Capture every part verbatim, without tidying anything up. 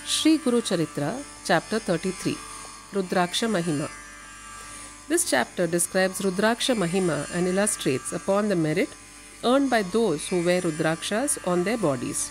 Sri Guru Charitra, Chapter thirty-three, Rudraksha Mahima. This chapter describes Rudraksha Mahima and illustrates upon the merit earned by those who wear Rudrakshas on their bodies.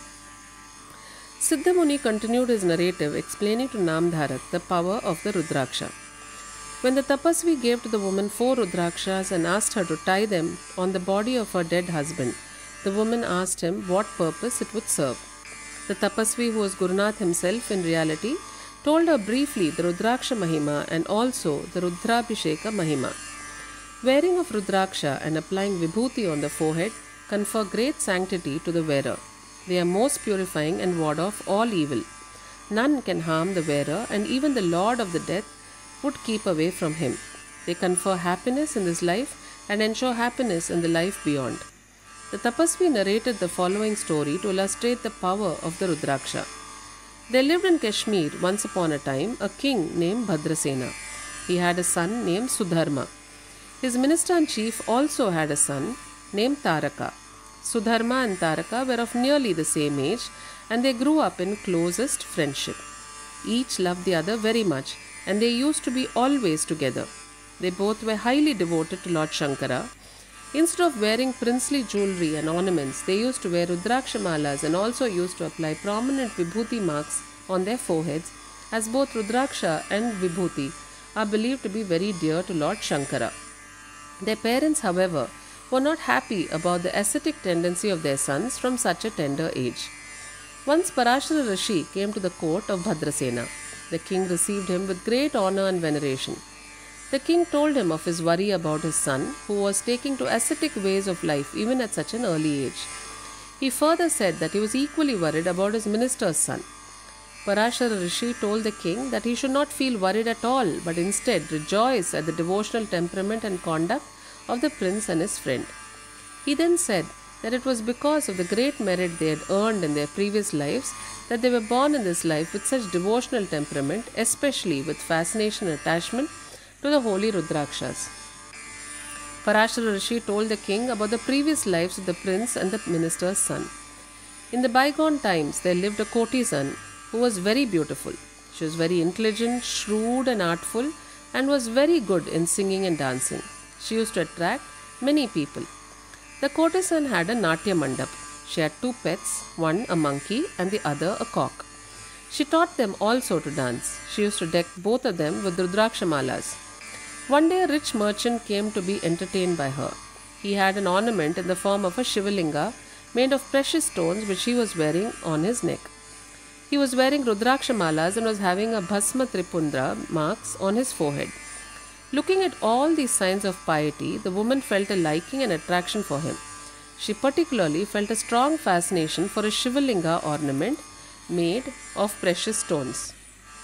Siddha Muni continued his narrative explaining to Namdharak the power of the Rudraksha. When the Tapasvi gave to the woman four Rudrakshas and asked her to tie them on the body of her dead husband, the woman asked him what purpose it would serve. The Tapasvi, who was Gurunath himself in reality, told her briefly the Rudraksha Mahima and also the Rudrabhisheka Mahima. Wearing of Rudraksha and applying Vibhuti on the forehead confer great sanctity to the wearer. They are most purifying and ward off all evil. None can harm the wearer, and even the Lord of the Death would keep away from him. They confer happiness in this life and ensure happiness in the life beyond. The Tapasvi narrated the following story to illustrate the power of the Rudraksha. There lived in Kashmir once upon a time a king named Bhadrasena. He had a son named Sudharma. His minister-in-chief also had a son named Taraka. Sudharma and Taraka were of nearly the same age, and they grew up in closest friendship. Each loved the other very much, and they used to be always together. They both were highly devoted to Lord Shankara. Instead of wearing princely jewelry and ornaments, they used to wear Rudraksha malas and also used to apply prominent Vibhuti marks on their foreheads, as both Rudraksha and Vibhuti are believed to be very dear to Lord Shankara. Their parents, however, were not happy about the ascetic tendency of their sons from such a tender age. Once Parashara Rishi came to the court of Bhadrasena. The king received him with great honor and veneration. The king told him of his worry about his son, who was taking to ascetic ways of life even at such an early age. He further said that he was equally worried about his minister's son. Parashara Rishi told the king that he should not feel worried at all, but instead rejoice at the devotional temperament and conduct of the prince and his friend. He then said that it was because of the great merit they had earned in their previous lives that they were born in this life with such devotional temperament, especially with fascination and attachment to the holy Rudrakshas. Parashara Rishi told the king about the previous lives of the prince and the minister's son. In the bygone times, there lived a courtesan who was very beautiful. She was very intelligent, shrewd and artful, and was very good in singing and dancing. She used to attract many people. The courtesan had a Natya Mandap. She had two pets, one a monkey and the other a cock. She taught them also to dance. She used to deck both of them with Rudraksha malas. One day a rich merchant came to be entertained by her. He had an ornament in the form of a Shivalinga made of precious stones which he was wearing on his neck. He was wearing Rudraksha malas and was having a Bhasma Tripundra marks on his forehead. Looking at all these signs of piety, the woman felt a liking and attraction for him. She particularly felt a strong fascination for a Shivalinga ornament made of precious stones.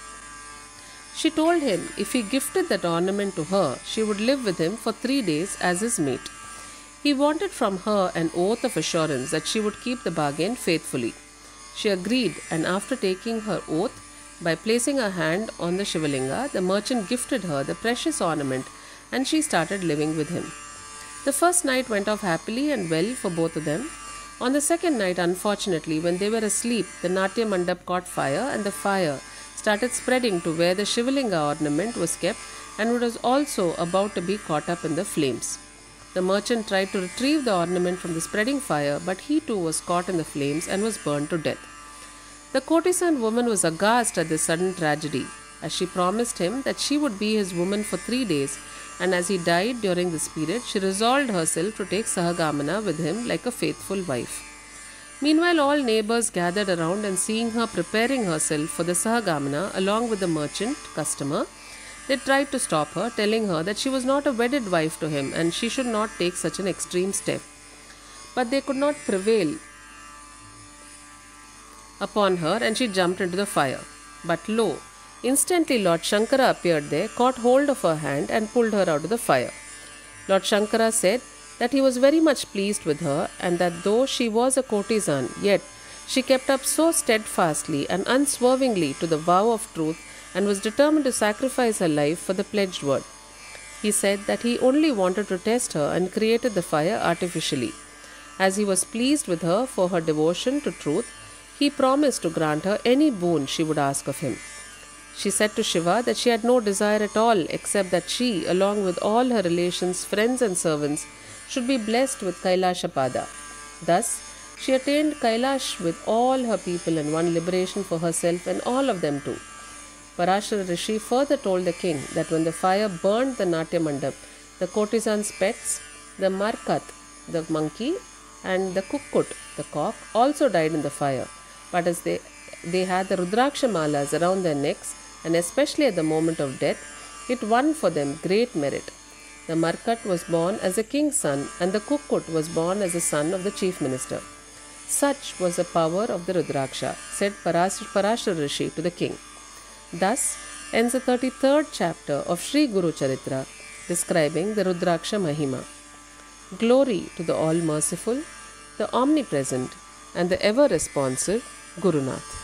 She told him if he gifted that ornament to her, she would live with him for three days as his mate. He wanted from her an oath of assurance that she would keep the bargain faithfully. She agreed, and after taking her oath, by placing her hand on the Shivalinga, the merchant gifted her the precious ornament and she started living with him. The first night went off happily and well for both of them. On the second night, unfortunately, when they were asleep, the Natya Mandap caught fire and the fire started spreading to where the Shivalinga ornament was kept and was also about to be caught up in the flames. The merchant tried to retrieve the ornament from the spreading fire, but he too was caught in the flames and was burned to death. The courtesan woman was aghast at this sudden tragedy, as she promised him that she would be his woman for three days, and as he died during this period, she resolved herself to take Sahagamana with him like a faithful wife. Meanwhile, all neighbors gathered around, and seeing her preparing herself for the Sahagamana along with the merchant customer, they tried to stop her, telling her that she was not a wedded wife to him and she should not take such an extreme step. But they could not prevail upon her, and she jumped into the fire. But lo, instantly Lord Shankara appeared there, caught hold of her hand and pulled her out of the fire. Lord Shankara said that he was very much pleased with her, and that though she was a courtesan, yet she kept up so steadfastly and unswervingly to the vow of truth and was determined to sacrifice her life for the pledged word. He said that he only wanted to test her and created the fire artificially. As he was pleased with her for her devotion to truth, he promised to grant her any boon she would ask of him. She said to Shiva that she had no desire at all except that she, along with all her relations, friends and servants, should be blessed with Kailashapada. Thus, she attained Kailash with all her people and won liberation for herself and all of them too. Parashara Rishi further told the king that when the fire burned the Natya Mandap, the courtesan's pets, the Markat, the monkey, and the Kukkut, the cock, also died in the fire. But as they, they had the Rudraksha malas around their necks, and especially at the moment of death, it won for them great merit. The Markat was born as a king's son, and the Kukkut was born as a son of the chief minister. Such was the power of the Rudraksha, said Parashara Rishi to the king. Thus ends the thirty-third chapter of Sri Guru Charitra, describing the Rudraksha Mahima. Glory to the All-Merciful, the Omnipresent, and the ever-responsive Gurunath.